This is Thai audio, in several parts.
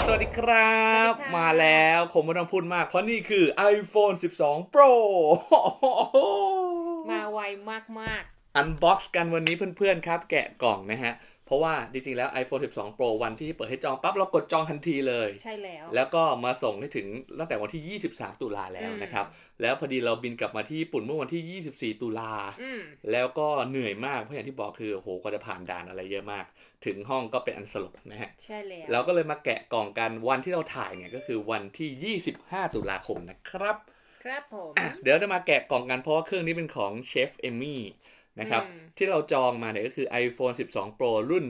สวัสดีครับสวัสดีค่มาแล้ะวคงไม่ต้องพูดมากเพราะนี่คือ iPhone 12 Pro มาไวมากอันบ็อกซ์กันวันนี้เพื่อนๆครับแกะกล่องนะฮะเพราะว่าจริงๆแล้ว iPhone 12 Pro วันที่เปิดให้จองปั๊บเรากดจองทันทีเลยๆใช่แล้วแล้วก็มาส่งให้ถึงตั้งแต่วันที่ 23 ตุลาอืแล้วมนะครับแล้วพอดีเราบินกลับมาที่ญี่ปุ่นเมื่อวันที่ 24 ตุลาอืมแล้วก็เหนื่อยมากเพราะอย่างที่บอกคือโหก็จะผ่านด่านอะไรเยอะมากถึงห้องก็เป็นอันสลบนะฮะใช่แล้วเราก็เลยมาแกะกล่องกันวันที่เราถ่ายเนี่ยก็คือวันที่ 25 ตุลาคมนะครับครับผมเดี๋ยวจะมาแกะกล่องกันเพราะว่าเครื่องนี้เป็นของเชฟเอมี่อืนะครับมที่เราจองมาเนี่ยก็คือ iPhone 12 Pro รุ่น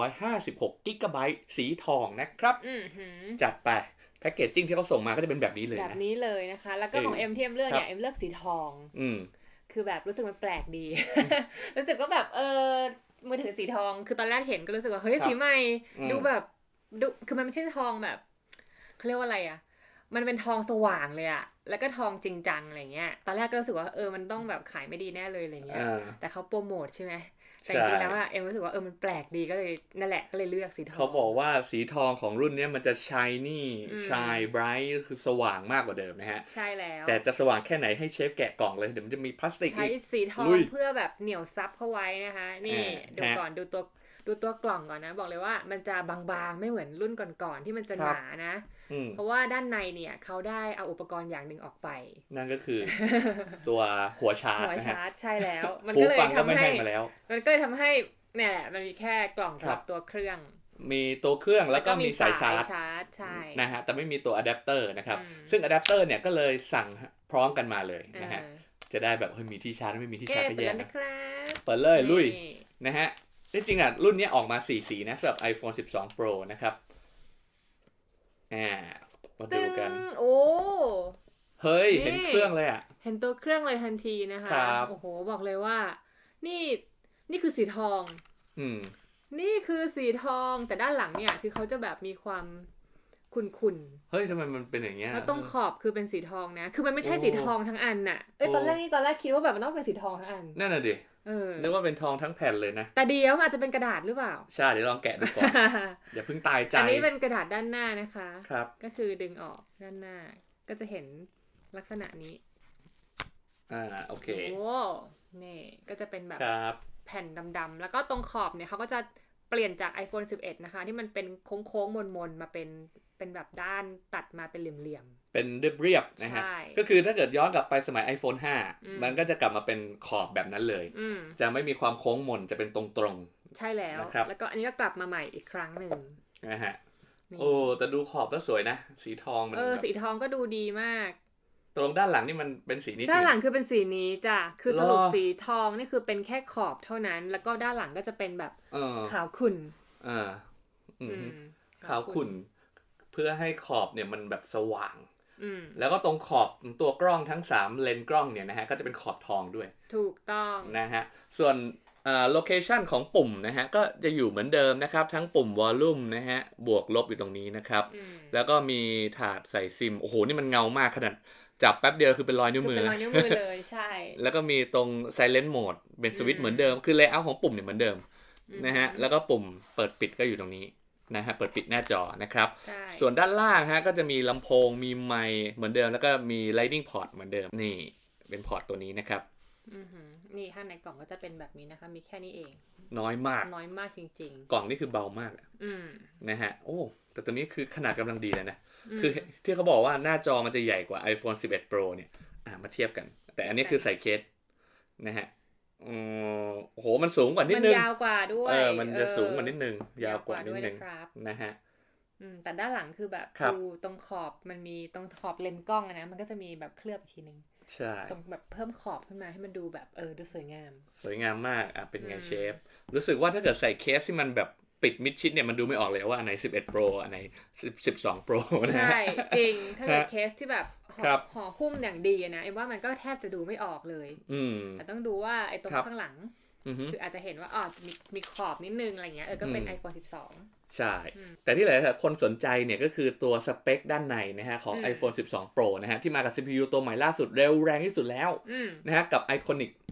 256 GB สีทองนะครับอืมหืมจัดไปแพ็กเกจจิ้งที่เขาส่งมาก็จะเป็นแบบนี้เลยนะแบบนี้เลยนะคะแล้วก็เออของเอ็มที่เอ็มเลือกครับเนี่ยเอ็มเลือกสีทองอืมคือแบบรู้สึกมันแปลกดี รู้สึกว่าแบบมือถือสีทองคือตอนแรกเห็นก็รู้สึกว่าเฮ้ยครับสีใหม่อืมดูแบบดูคือมันไม่ใช่ทองแบบเขาเรียกว่าอะไรอะมันเป็นทองสว่างเลยอะแล้วก็ทองจริงจังอะไรเงี้ยตอนแรกก็รู้สึกว่ามันต้องแบบขายไม่ดีแน่เลยอะไรเงี้ยอ่าแต่เขาโปรโมทใช่ไหม แต่จใช่ริงๆแล้วอะเอ็มรู้สึกว่ามันแปลกดีก็เลยนั่นแหละก็เลยเลือกสีทเขาองบอกว่าสีทองของรุ่นนี้มันจะ shiny อืม shine bright คือสว่างมากกว่าเดิมนะฮะใช่แล้วแต่จะสว่างแค่ไหนให้เชฟแกะกล่องเลยเดี๋ยวมันจะมีพลาสติกใช้อีกสีทอลุยงเพื่อแบบเหนี่ยวซับเข้าไว้นะคะนี่ดูฮะก่อนดูตัวกล่องก่อนนะบอกเลยว่ามันจะบางๆไม่เหมือนรุ่นก่อนๆที่มันจะครับหนานะอืมเพราะว่าด้านในเนี่ยเขาได้เอาอุปกรณ์อย่างหนึ่งออกไปนั่นก็คือตัวหัวชาร์จหัวนะฮะชาร์จใช่แล้วมันหูก็เลยฟังก็ไม่ทำให้ให้มาแล้วเนี่ยแหละมันมีแค่กล่องครับสำหรับตัวเครื่องมีตัวเครื่องแล้แล้วก็วก็มีสายมีสายชาร์จชาร์จใช่นะฮะแต่ไม่มีตัวอะแดปเตอร์นะครับอืมซึ่งอะแดปเตอร์เนี่ยก็เลยสั่งพร้อมกันมาเลยอ่นะฮะาจะได้แบบเฮ้ยมีที่ชาร์จไม่มีที่เก้ชาร์จก็เปิดแล้วนะแย่นะครับเปิดเลยลุนี่ยนะฮะที่จริงอ่ะรุ่นนี้ออกมา4สีนะสำหรับ iPhone 12 Pro นะครับอ่ามาดูตึงกันโอ้เฮ้ยเห็นนี่เครื่องเลยอ่ะเห็นตัวเครื่องเลยทันทีนะคคะรับโอ้โหบอกเลยว่านี่นี่คือสีทองอืมนี่คือสีทองแต่ด้านหลังเนี่ยคือเขาจะแบบมีความขุ่นเฮ้ยทำไมมันเป็นอย่างเงี้ๆยแล้วตรงขอบคือเป็นสีทองนะคือมันไม่โอ้ใช่สีทองทั้งอันน่ะโอ้ตอนแรกคิดว่าแบบมันต้องเป็นสีทองทั้งอันนั่นน่ะดิเออนึกว่าเป็นทองทั้งแผ่นเลยนะแต่เดียวมันอาจจะเป็นกระดาษหรือเปล่าใช่เดี๋ยวลองแกะดูก่อนอย่าเพิ่งตายใจอันนี้เป็นกระดาษด้านหน้านะคะครับก็คือดึงออกด้านหน้าก็จะเห็นลักษณะนี้โอเคโอ้นี่ก็จะเป็นแบบครับแผ่นดำๆแล้วก็ตรงขอบเนี่ยเขาก็จะเปลี่ยนจาก iPhone 11นะคะที่มันเป็นโค้งๆมนๆมาเป็นแบบด้านตัดมาเป็นเหลี่ยมเป็นเรียบๆๆนะฮะใช่ก็คือถ้าเกิดย้อนกลับไปสมัย iPhone อื 5 มมันก็จะกลับมาเป็นขอบแบบนั้นเลยอืมจะไม่มีความโค้งมนจะเป็นตรงใช่แล้วๆนะครับแล้วก็อันนี้ก็กลับมาใหม่อีกครั้งหนึ่งนะฮะนี่โอ้แต่ดูขอบแล้วสวยนะสีทองมันแบบสีทองก็ดูดีมากตรงด้านหลังนี่มันเป็นสีนี้จด้าริงเหรอนหลังคือเป็นสีนี้จ้ะคือเหรอสรุปสีทองนี่คือเป็นแค่ขอบเท่านั้นแล้วก็ด้านหลังก็จะเป็นแบบเออขาวขุ่นเอออืมอืมขาวขุ่นเพื่อให้ขอบเนี่ยมันแบบสว่างอืมแล้วก็ตรงขอบตัวกล้องทั้ง3เลนส์กล้องเนี่ยนะฮะก็จะเป็นขอบทองด้วยถูกต้องนะฮะส่วนโลเคชันของปุ่มนะฮะก็จะอยู่เหมือนเดิมนะครับทั้งปุ่มวอลลุ่มนะฮะบวกลบอยู่ตรงนี้นะครับอืมแล้วก็มีถาดใส่ซิมโอ้โหนี่มันเงามากขนาดจับแป๊บเดียวคือเป็นรอยนิ้วคือมือเป็นรอยนิ้วมือเลยใช่แล้วก็มีตรง Silent Mode เป็นสวิตช์เหมือนเดิมคือ layout ของปุ่มเนี่ยเหมือนเดิมอืนะฮะมแล้วก็ปุ่มเปิดปิดก็อยู่ตรงนี้นะฮะเปิดปิดหน้าจอนะครับใช่ส่วนด้านล่างฮะก็จะมีลำโพงมีไมค์เหมือนเดิมแล้วก็มี Lightning Port เหมือนเดิมนี่เป็นพอร์ตตัวนี้นะครับอือหือนี่ข้างในกล่องก็จะเป็นแบบนี้นะคะมีแค่นี้เองน้อยมากน้อยมากจริงกล่องนี่คือเบามากๆอืมนะฮะโอ้แต่ตัวนี้คือขนาดกำลังดีเลยนะอืมคือที่เขาบอกว่าหน้าจอมันจะใหญ่กว่า iPhone 11 Pro เนี่ยมาเทียบกันแต่อันนี้คือใส่เคสนะฮะอืโอ้โหมันสูงกว่านิมันดนึงยาวกว่าด้วยมันจะสูงกว่านิดนึงยาวกว่านิด้วยดนึงนะครับนะฮะแต่ด้านหลังคือแบบครับดูตรงขอบมันมีตรงขอบเลนส์กล้องอะนะมันก็จะมีแบบเคลือบอีกทีนึงใช่ตรงแบบเพิ่มขอบขึ้นมาให้มันดูแบบดูสวยงามสวยงามมากเป็นอืไงเชฟมรู้สึกว่าถ้าเกิดใส่เคสที่มันแบบปิดมิดชิดเนี่ยมันดูไม่ออกเลยว่าอันไหน11 Pro อันไหน12 Pro นะใช่ฮะจริงถ้าเกิดฮะเคสที่แบบครับห่อหุ้มอย่างดีนะเอ็มว่ามันก็แทบจะดูไม่ออกเลยอืมแต่ต้องดูว่าไอ้ตรครับงข้างหลังอือฮึคืออาจจะเห็นว่ามีขอบนิดนึงอะไรเงี้ยก็เป็น iPhone 12 ใช่อืมแต่ที่หลายๆคนสนใจเนี่ยก็คือตัวสเปคด้านในนะฮะของอืม iPhone 12 Pro นะฮะที่มากับ CPU ตัวใหม่ล่าสุดเร็วแรงที่สุดแล้วอืมนะฮะกับ Iconic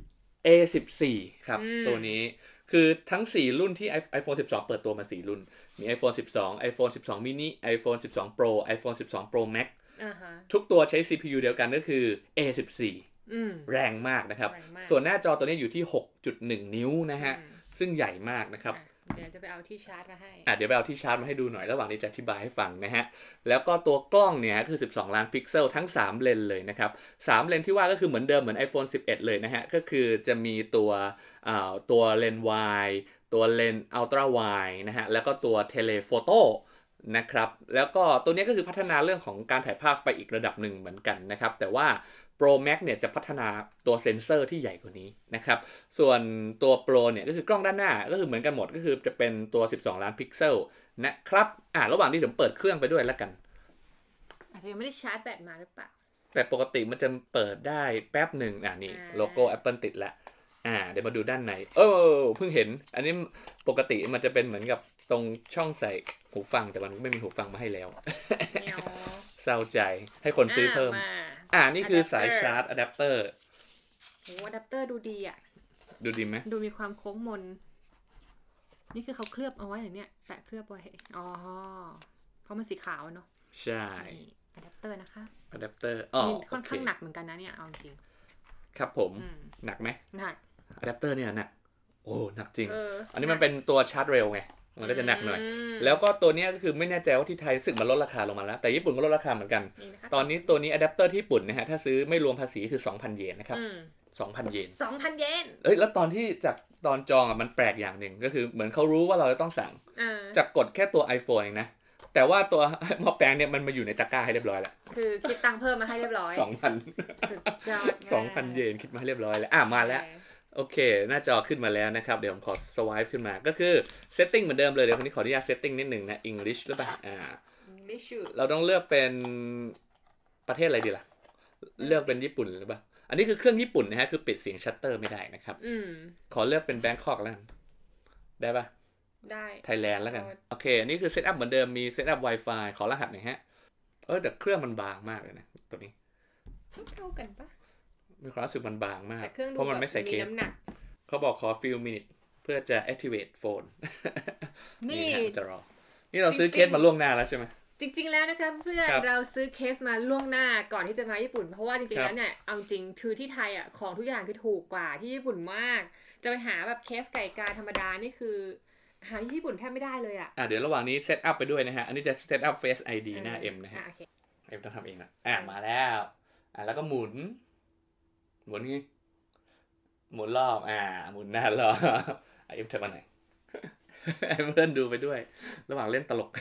A14 ครับอืมตัวนี้คือทั้ง4รุ่นที่ iPhone 12 เปิดตัวมา4รุ่นมี iPhone 12 iPhone 12 mini iPhone 12 Pro iPhone 12 Pro Max อ่าฮะทุกตัวใช้ CPU เดียวกันก็คือ A14 อืมแรงมากนะครับแรงมากส่วนหน้าจอตัวนี้อยู่ที่ 6.1 นิ้วนะฮะ ซึ่งใหญ่มากนะครับเดี๋ยวจะไปเอาที่ชาร์จมาให้เดี๋ยวไปเอาที่ชาร์จมาให้ดูหน่อยระหว่างนี้จะอธิบายให้ฟังนะฮะ แล้วก็ตัวกล้องเนี่ยคือ12ล้านพิกเซลทั้ง3เลนเลยนะครับ3เลนที่ว่าก็คือเหมือนเดิมเหมือน iPhone 11 เลยนะฮะก็คือจะมีตัวเลนส์ wide ตัวเลนส์ ultra wide นะฮะแล้วก็ตัวเทเลโฟโต้นะครับแล้วก็ตัวนี้ก็คือพัฒนาเรื่องของการถ่ายภาพไปอีกระดับหนึ่งเหมือนกันนะครับแต่ว่า Pro Max เนี่ยจะพัฒนาตัวเซ็นเซอร์ที่ใหญ่กว่านี้นะครับส่วนตัว Pro เนี่ยก็คือกล้องด้านหน้าก็คือเหมือนกันหมดก็คือจะเป็นตัว12ล้านพิกเซลนะครับระหว่างที่ผมเปิดเครื่องไปด้วยแล้วกันอาจจะยังไม่ได้ชาร์จแบตมาหรือเปล่าแต่ปกติมันจะเปิดได้แป๊บหนึ่งนี่โลโก้ Apple ติดแล้วเดี๋ยวมาดูด้านในเพิ่งเห็นอันนี้ปกติมันจะเป็นเหมือนกับตรงช่องใส่หูฟังแต่มันไม่มีหูฟังมาให้แล้ว เศร้าใจให้คนซื้อเพิ่มนี่คือสายชาร์จอะแดปเตอร์โหอะแดปเตอร์ดูดีอ่ะดูดีไหมดูมีความโค้งมนนี่คือเขาเคลือบเอาไว้เหรอเนี่ยแปะเคลือบไว้เพราะมันสีขาวเนาะใช่อะแดปเตอร์นะคะอะแดปเตอร์ค่อนข้างหนักเหมือนกันนะเนี่ยเอาจริงครับผมหนักไหมหนักอะแดปเตอร์เนี่ยหนักหนักจริงอันนี้มันเป็นตัวชาร์จเร็วไงมันก็จะหนักหน่อยแล้วก็ตัวนี้ก็คือไม่แน่ใจว่าที่ไทยสึกมันลดราคาลงมาแล้วแต่ญี่ปุ่นก็ลดราคาเหมือนกันตอนนี้ตัวนี้อะแดปเตอร์ที่ญี่ปุ่นนะฮะถ้าซื้อไม่รวมภาษีคือ 2,000 เยนนะครับ 2,000 เยน 2,000 เยนแล้วตอนที่จากตอนจองมันแปลกอย่างหนึ่งก็คือเหมือนเขารู้ว่าเราจะต้องสั่งจากกดแค่ตัว iPhone เองนะแต่ว่าตัวหม้อแปลงเนี่ยมันมาอยู่ในตะกร้าให้เรียบร้อยแล้วคือคิดตังค์เพิ่มมาให้เรียบร้อย 2,000 สุดยอด 2,000 เยนคิดมาให้เรียบร้อยแล้วมาแล้วโอเคหน้าจอขึ้นมาแล้วนะครับเดี๋ยวผมขอสวายขึ้นมาก็คือเซตติ้งเหมือนเดิมเลยเดี๋ยววันนี้ขออนุญาตเซตติ้งนิดหนึ่งนะ English หรือเปล่า English เราต้องเลือกเป็นประเทศอะไรดีล่ะเลือกเป็นญี่ปุ่นหรือเปล่าอันนี้คือเครื่องญี่ปุ่นนะฮะคือปิดเสียงชัตเตอร์ไม่ได้นะครับขอเลือกเป็นแบงคอกแล้วได้ปะได้ไทยแลนด์แล้วกันโอเคอันนี้คือเซตอัพเหมือนเดิมมีเซตอัพ Wi-Fi ขอรหัสหน่อยฮะแต่เครื่องมันบางมากเลยนะตัวนี้เท่ากันปะมีความรู้สึกมันบางมากเพราะมันไม่ใส่เคสเขาบอกขอ few minutes เพื่อจะ activate phone นี่จะรอนี่เราซื้อเคสมาล่วงหน้าแล้วใช่ไหมจริงๆแล้วนะคะเพื่อนเราซื้อเคสมาล่วงหน้าก่อนที่จะมาญี่ปุ่นเพราะว่าจริงๆแล้วเนี่ยเอาจริงคือที่ไทยของทุกอย่างคือถูกกว่าที่ญี่ปุ่นมากจะไปหาแบบเคสไก่กาธรรมดานี่คือหาที่ญี่ปุ่นแทบไม่ได้เลยเดี๋ยวระหว่างนี้เซตอัพไปด้วยนะฮะอันนี้จะเซตอัพ Face ID หน้า M นะฮะM ต้องทำเองนะมาแล้วแล้วก็หมุนนี่หมุนรอบหมุนหน้ารอบเอ็มเธอมาไหนให้เพื่อนดูไปด้วยระหว่างเล่นตลก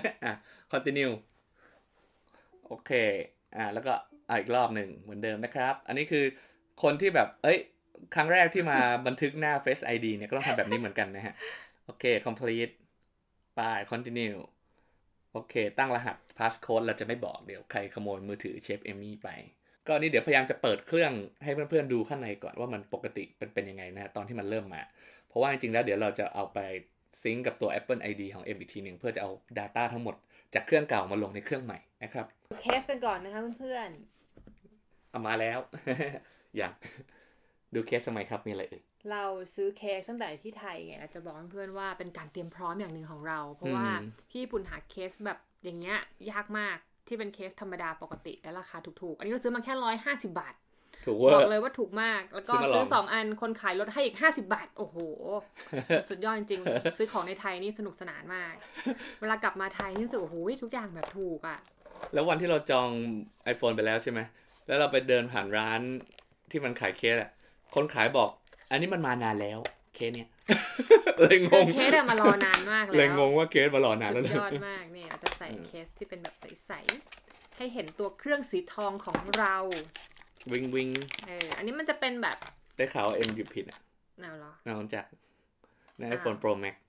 continue โอเคแล้วก็อีกรอบหนึ่งเหมือนเดิมนะครับอันนี้คือคนที่แบบครั้งแรกที่มาบันทึกหน้า Face ID เนี่ยก็ต้องทำแบบนี้เหมือนกันนะฮะโอเค complete ไป continue โอเคตั้งรหัส passcode เราจะไม่บอกเดี๋ยวใครขโมยมือถือเชฟเอมี่ไปก็นี่เดี๋ยวพยายามจะเปิดเครื่องให้เพื่อนๆดูข้างในก่อนว่ามันปกติเป็นยังไงนะตอนที่มันเริ่มมาเพราะว่าจริงๆแล้วเดี๋ยวเราจะเอาไปซิงก์กับตัว Apple ID ของ M อีกทีหนึ่งเพื่อจะเอา Data ทั้งหมดจากเครื่องเก่ามาลงในเครื่องใหม่นะครับเคสกันก่อนนะคะเพื่อนๆเอามาแล้ว อย่างดูเคสสมัยครับมีอะไรเราซื้อเคสตั้งแต่ที่ไทยไงเราจะบอกเพื่อนๆว่าเป็นการเตรียมพร้อมอย่างหนึ่งของเราเพราะว่าที่ญี่ปุ่นหาเคสแบบอย่างเงี้ยยากมากที่เป็นเคสธรรมดาปกติและราคาถูกๆอันนี้เราซื้อมาแค่150 บาทบอกเลยว่าถูกมากแล้วก็ซื้อ2 อันคนขายลดให้อีก50 บาทโอ้โหสุดยอดจริงๆซื้อของในไทยนี่สนุกสนานมากเวลากลับมาไทยนี่รู้สึกโอ้โหทุกอย่างแบบถูกแล้ววันที่เราจอง iPhone ไปแล้วใช่ไหมแล้วเราไปเดินผ่านร้านที่มันขายเคสคนขายบอกอันนี้มันมานานแล้วเคสเนี่ยเลยงงเคสมารอนานมากแล้วเลยงงว่าเคสมารอนานแล้วสุดยอดมากเนี่ยเราจะใส่เคสที่เป็นแบบใสๆให้เห็นตัวเครื่องสีทองของเราวิงอันนี้มันจะเป็นแบบได้ข่าว M หยิบผิดเหรอจากใน iPhone Pro Max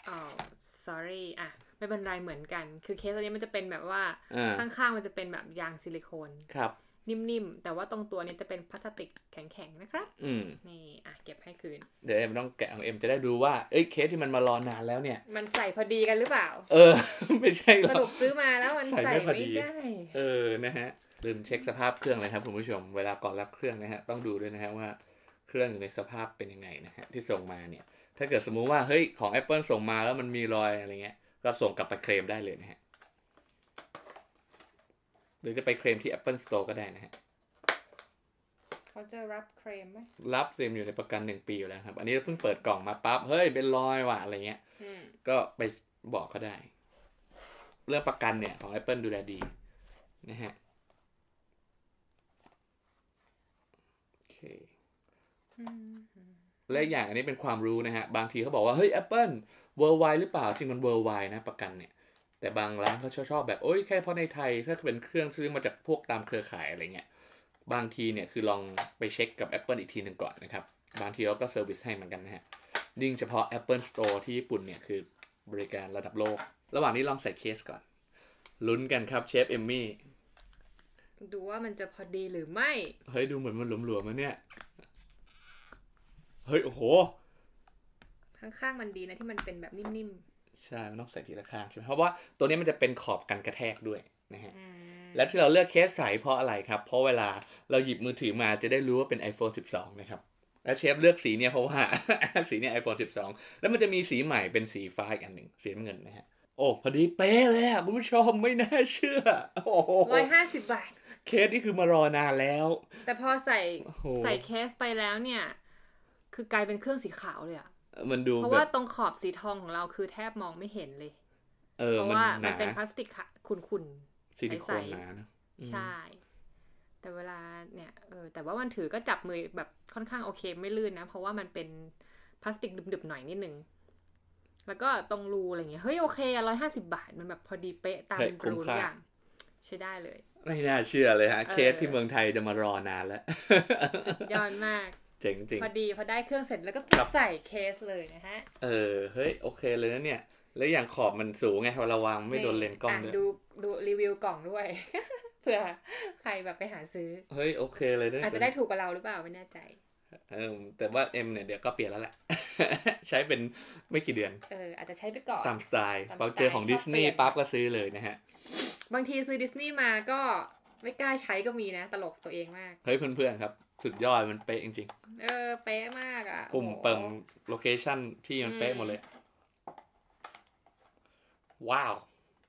sorry ไม่เป็นไรเหมือนกันคือเคสตัวนี้มันจะเป็นแบบว่าข้างๆมันจะเป็นแบบยางซิลิโคนครับนิ่มๆแต่ว่าตรงตัวนี้จะเป็นพลาสติกแข็งๆนะครับนี่เก็บให้คืนเดี๋ยวเอ็มต้องแกะของเอ็มจะได้ดูว่าเคสที่มันมารอนานแล้วเนี่ยมันใส่พอดีกันหรือเปล่าไม่ใช่หรอกสรุปซื้อมาแล้วมันใส่ไม่ได้นะฮะลืมเช็คสภาพเครื่องเลยครับคุณผู้ชมเวลาก่อนรับเครื่องนะฮะต้องดูด้วยนะฮะว่าเครื่องอยู่ในสภาพเป็นยังไงนะฮะที่ส่งมาเนี่ยถ้าเกิดสมมุติว่าเฮ้ยของ Apple ส่งมาแล้วมันมีรอยอะไรเงี้ยก็ส่งกลับไปเคลมได้เลยนะฮะหรือจะไปเคลมที่ Apple Store ก็ได้นะฮะเขาจะรับเคลมไหมรับเซมอยู่ในประกัน1 ปีอยู่แล้วครับอันนี้เพิ่งเปิดกล่องมาปั๊บเฮ้ยเป็นรอยว่ะอะไรเงี้ยก็ไปบอกเขาได้เรื่องประกันเนี่ยของ Apple ดูแลดีนะฮะโอเคและอย่างอันนี้เป็นความรู้นะฮะบางทีเขาบอกว่าเฮ้ย Apple Worldwide หรือเปล่าจริงมัน Worldwide นะประกันเนี่ยแต่บางร้านเขาชอบแบบโอ้ยแค่เพราะในไทยถ้าเป็นเครื่องซื้อมาจากพวกตามเครือข่ายอะไรเงี้ยบางทีเนี่ยคือลองไปเช็คกับ Apple อีกทีหนึ่งก่อนนะครับบางทีเขาก็เซอร์วิสให้เหมือนกันนะฮะยิ่งเฉพาะ Apple Store ที่ญี่ปุ่นเนี่ยคือบริการระดับโลกระหว่างนี้ลองใส่เคสก่อนลุ้นกันครับเชฟเอมมี่ดูว่ามันจะพอดีหรือไม่เฮ้ยดูเหมือนมันหลวมๆนะเนี่ยเฮ้ยโอ้โหข้างๆมันดีนะที่มันเป็นแบบนิ่มๆใช่มันต้องใส่ทีละข้างใช่ไหมเพราะว่าตัวนี้มันจะเป็นขอบกันกระแทกด้วยนะฮะและที่เราเลือกเคสใสเพราะอะไรครับเพราะเวลาเราหยิบมือถือมาจะได้รู้ว่าเป็น iPhone 12นะครับและเชฟเลือกสีเนี่ยเพราะว่า สีเนี่ย iPhone 12แล้วมันจะมีสีใหม่เป็นสีฟ้าอีกอันหนึ่งสีน้ำเงินนะฮะโอ้พอดีเป๊ะเลยอ่ะคุณผู้ชมไม่น่าเชื่อโอ้โห 150 บาทเคสนี่คือมารอนานแล้วแต่พอใส่เคสไปแล้วเนี่ยคือกลายเป็นเครื่องสีขาวเลยอะมันดูเพราะว่าตรงขอบสีทองของเราคือแทบมองไม่เห็นเลยเพราะว่ามันเป็นพลาสติกขุ่นๆซิลิโคนหนานะใช่แต่เวลาเนี่ยแต่ว่ามันถือก็จับมือแบบค่อนข้างโอเคไม่ลื่นนะเพราะว่ามันเป็นพลาสติกดึบๆหน่อยนิดนึงแล้วก็ตรงรูอะไรเงี้ยเฮ้ยโอเค150 บาทมันแบบพอดีเป๊ะตามรูทุกอย่างใช้ได้เลยไม่น่าเชื่อเลยฮะเคสที่เมืองไทยจะมารอนานแล้วสุดยอดมากเจ๋งจริงพอดีพอได้เครื่องเสร็จแล้วก็ใส่เคสเลยนะฮะเฮ้ยโอเคเลยนะเนี่ยแล้วอย่างขอบมันสูงไงเวลาวางไม่โดนเลนส์กล้องด้วยดูรีวิวกล่องด้วย เผื่อใครแบบไปหาซื้อเฮ้ยโอเคเลยอาจจะได้ถูกกว่าเราหรือเปล่าไม่แน่ใจแต่ว่าเอ็มเนี่ยเดี๋ยวก็เปลี่ยนแล้วแหละ ใช้เป็นไม่กี่เดือนอาจจะใช้ไปก่อนตามสไตล์พอเจอของดิสนีย์ปั๊บก็ซื้อเลยนะฮะบางทีซื้อดิสนีย์มาก็ไม่กล้าใช้ก็มีนะตลกตัวเองมากเฮ้ยเพื่อนๆครับสุดยอดมันเป๊ะจริงๆเป๊ะมากอ่ะปุ่มเปิ่มโลเคชั่นที่มันเป๊ะหมดเลยว้าว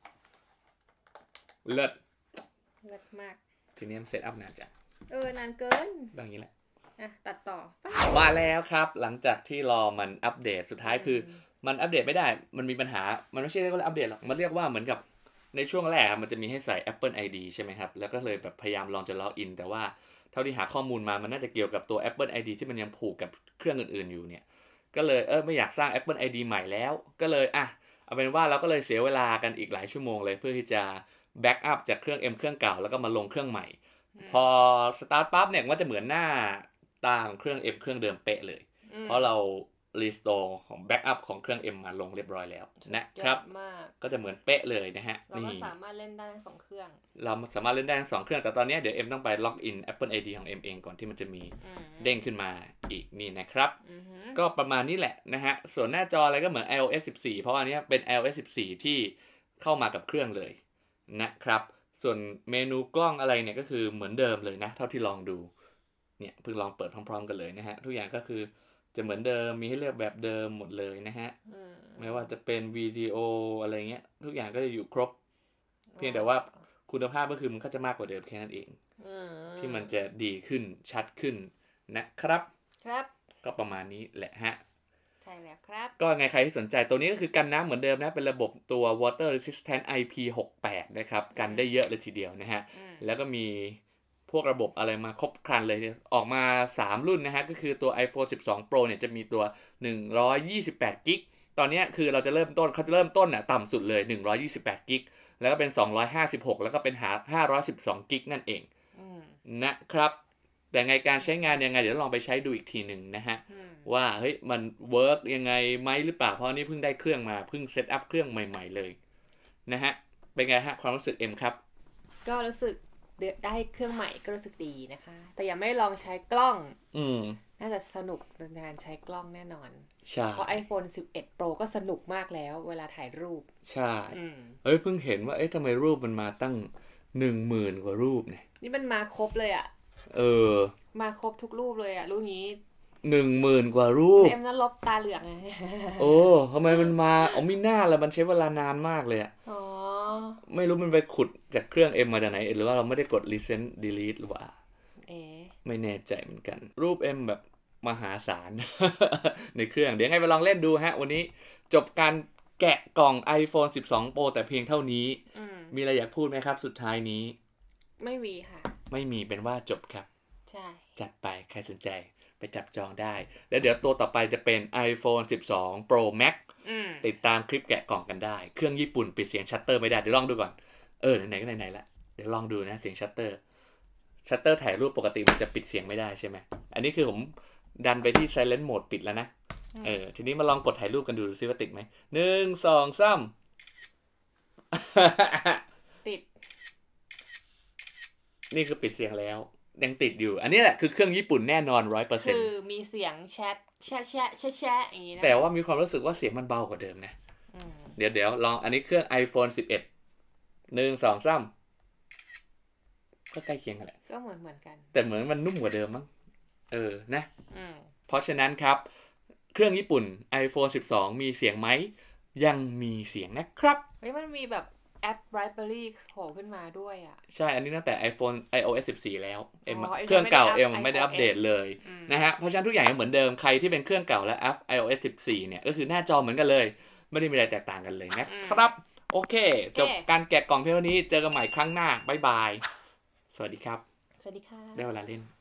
เลิศมากทีนี้มันเซตอัพนานจังนานเกินบางนี้แหละตัดต่อมาแล้วครับหลังจากที่รอมันอัปเดตสุดท้ายคือมันอัปเดตไม่ได้มันมีปัญหามันไม่ใช่เรียกว่าอัปเดตหรอกมันเรียกว่าเหมือนกับในช่วงแรกมันจะมีให้ใส่ Apple ID ใช่ไหมครับแล้วก็เลยแบบพยายามลองจะล็อกอินแต่ว่าเท่าที่หาข้อมูลมามันน่าจะเกี่ยวกับตัว Apple ID ที่มันยังผูกกับเครื่องอื่นๆอยู่เนี่ยก็เลยไม่อยากสร้าง Apple ID ใหม่แล้วก็เลยเอาเป็นว่าเราก็เลยเสียเวลากันอีกหลายชั่วโมงเลยเพื่อที่จะแบ็กอัพจากเครื่อง M เครื่องเก่าแล้วก็มาลงเครื่องใหม่พอสตาร์ทปั๊บเนี่ยมันจะเหมือนหน้าตาของเครื่อง M เครื่องเดิมเป๊ะเลยเพราะเรารีสโตร์ของแบ็กอัพของเครื่อง M มาลงเรียบร้อยแล้วนะครับก็จะเหมือนเป๊ะเลยนะฮะเราก็สามารถเล่นได้ทั้ง2เครื่องเราสามารถเล่นได้ทั้ง2เครื่องแต่ตอนนี้เดี๋ยว M ต้องไปล็อกอิน Apple ID ของ M เองก่อนที่มันจะมีเด้งขึ้นมาอีกนี่นะครับก็ประมาณนี้แหละนะฮะส่วนหน้าจออะไรก็เหมือน iOS 14เพราะอันนี้เป็น iOS 14ที่เข้ามากับเครื่องเลยนะครับส่วนเมนูกล้องอะไรเนี่ยก็คือเหมือนเดิมเลยนะเท่าที่ลองดูเนี่ยเพิ่งลองเปิดพร้อมๆกันเลยนะฮะทุกอย่างก็คือจะเหมือนเดิมมีให้เลือกแบบเดิมหมดเลยนะฮะไม่ว่าจะเป็นวิดีโออะไรเงี้ยทุกอย่างก็จะอยู่ครบเพียงแต่ว่าคุณภาพก็คือมันก็จะมากกว่าเดิมแค่นั้นเองที่มันจะดีขึ้นชัดขึ้นนะครับก็ประมาณนี้แหละฮะใช่แล้วครับก็ไงใครที่สนใจตัวนี้ก็คือกันน้ำเหมือนเดิมนะเป็นระบบตัว water resistant IP68 นะครับกันได้เยอะเลยทีเดียวนะฮะแล้วก็มีพวกระบบอะไรมาครบครันเลยออกมา3รุ่นนะฮะก็คือตัว iPhone 12 Pro เนี่ยจะมีตัว128กิกตอนนี้คือเราจะเริ่มต้นเขาจะเริ่มต้นน่ะต่ำสุดเลย128กิกแล้วก็เป็น256แล้วก็เป็น512กิกนั่นเองนะครับแต่ไงการใช้งานยังไงเดี๋ยวลองไปใช้ดูอีกทีหนึ่งนะฮะว่าเฮ้ยมันเวิร์กยังไงไหมหรือเปล่าเพราะนี่เพิ่งได้เครื่องมาเพิ่งเซตอัพเครื่องใหม่ๆเลยนะฮะเป็นไงฮะความรู้สึกเอ็มครับก็รู้สึกได้เครื่องใหม่ก็รู้สึกดีนะคะแต่ยังไม่ลองใช้กล้องน่าจะสนุกในการใช้กล้องแน่นอนใช่เพราะ iPhone 11 Pro ก็สนุกมากแล้วเวลาถ่ายรูปใช่เพิ่งเห็นว่าทำไมรูปมันมาตั้ง 10,000 กว่ารูปเนี่ยนี่มันมาครบเลยอ่ะมาครบทุกรูปเลยอ่ะรูปนี้ 10,000 กว่ารูปเอ็มนั้นลบตาเหลืองไงโอ้ทำไมมันมามิน่าละมันใช้เวลานานมากเลยอะไม่รู้มันไปขุดจากเครื่องเอ็มมาจากไหนหรือว่าเราไม่ได้กด recent delete หรือว่าไม่แน่ใจเหมือนกัน รูปเอ็มแบบมหาศาล ในเครื่องเดี๋ยวให้ไปลองเล่นดูฮะวันนี้จบการแกะกล่อง iPhone 12 Pro แต่เพียงเท่านี้มีอะไรอยากพูดไหมครับสุดท้ายนี้ไม่มีค่ะไม่มีเป็นว่าจบครับใช่จัดไปใครสนใจไปจับจองได้แล้วเดี๋ยวตัวต่อไปจะเป็น iPhone 12 Pro Max ติดตามคลิปแกะกล่องกันได้เครื่องญี่ปุ่นปิดเสียงชัตเตอร์ไม่ได้เดี๋ยวลองดูก่อนไหนๆก็ไหนๆละเดี๋ยวลองดูนะเสียงชัตเตอร์ถ่ายรูปปกติมันจะปิดเสียงไม่ได้ใช่ไหมอันนี้คือผมดันไปที่ Silent Mode ปิดแล้วนะทีนี้มาลองกดถ่ายรูปกันดูซิว่าติดไหม1 2 3 ติดนี่คือปิดเสียงแล้วยังติดอยู่อันนี้แหละคือเครื่องญี่ปุ่นแน่นอน 100% คือมีเสียงแชทแชะอย่างนี้นะแต่ว่ามีความรู้สึกว่าเสียงมันเบากว่าเดิมนะเดี๋ยวลองอันนี้เครื่อง iPhone 11 1 2 3ก็ใกล้เคียงกันแหละก็เหมือนกันแต่เหมือนมันนุ่มกว่าเดิมมั้งนะเพราะฉะนั้นครับเครื่องญี่ปุ่น iPhone 12 มีเสียงไหมยังมีเสียงนะครับมันมีแบบแอป Library โผล่ขึ้นมาด้วยอ่ะใช่อันนี้ตั้งแต่ iOS 14 แล้วเครื่องเก่าไม่ได้อัปเดตเลยนะฮะเพราะฉะนั้นทุกอย่างยังเหมือนเดิมใครที่เป็นเครื่องเก่าและ iOS 14 เนี่ยก็คือหน้าจอเหมือนกันเลยไม่ได้มีอะไรแตกต่างกันเลยนะครับโอเคจบการแกะกล่องเพียงเท่านี้เจอกันใหม่ครั้งหน้าบ๊ายบายสวัสดีครับสวัสดีค่ะได้เวลาเล่น